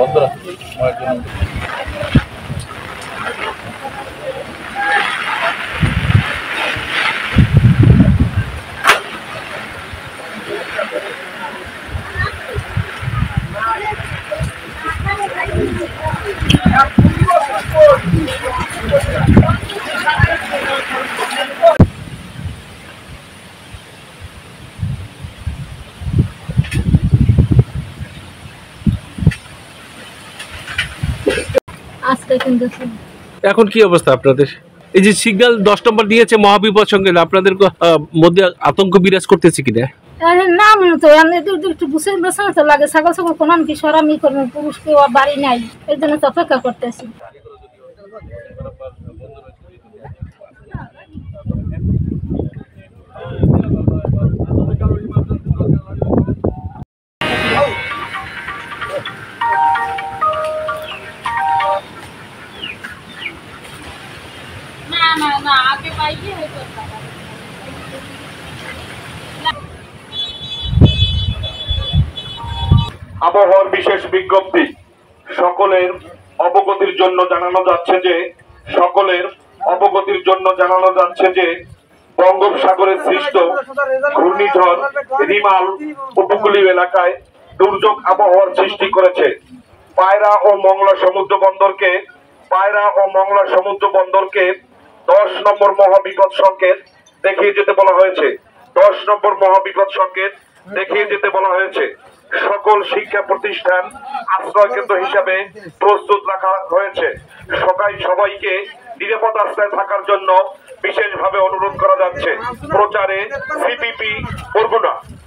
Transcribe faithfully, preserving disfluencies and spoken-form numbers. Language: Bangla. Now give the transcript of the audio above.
বন্ধ রাখতে সময়ের জন্য। এখন কি অবস্থা আপনাদের? এই যে সিগন্যাল দশ নম্বর দিয়েছে মহাবিপদ সংকেত, আপনাদের মধ্যে আতঙ্ক বিরাজ করতেছে কিনা? না তো একটু বুঝে বসে তো লাগে, ছাগল ছাগল কোন কি সরামি করবো, পুরুষ কেউ বাড়ি নাই, এর জন্য তো অপেক্ষা করতেছি। আবহাওয়ার বিশেষ বিজ্ঞপ্তি সকলের অবগতির জন্য জানানো যাচ্ছে যে সকলের অবগতির জন্য জানানো যাচ্ছে যে বঙ্গোপসাগরে সৃষ্ট ঘূর্ণিঝড় রিমাল উপকূলীয় এলাকায় দুর্যোগ আবহাওয়ার সৃষ্টি করেছে। পায়রা ও মংলা সমুদ্র বন্দরকে পায়রা ও মংলা সমুদ্র বন্দরকে দশ নম্বর মহাবিপদ সংকেত দেখিয়ে যেতে বলা হয়েছে। দশ নম্বর মহাবিপদ সংকেত দেখিয়ে যেতে বলা হয়েছে। সকল শিক্ষা প্রতিষ্ঠান আশ্রয় কেন্দ্র হিসাবে প্রস্তুত রাখা হয়েছে। সবাই সবাইকে নিরাপদ আশ্রয় থাকার জন্য বিশেষভাবে অনুরোধ করা যাচ্ছে। প্রচারে সিপিপি বরগুনা।